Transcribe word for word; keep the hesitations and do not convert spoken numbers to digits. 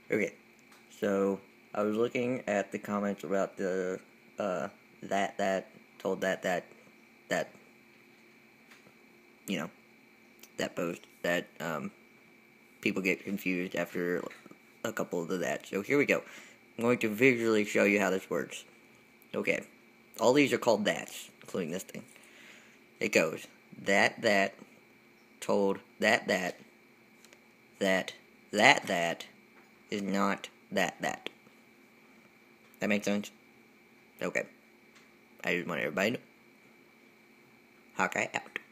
Okay, so I was looking at the comments about the uh that that told that that that you know that post that um people get confused after a couple of the that. So here we go. I'm going to visually show you how this works. Okay, all these are called that's, including this thing. It goes that that told that that that that that is not that that. That makes sense? Okay. I just want everybody to know. Hawkeye out.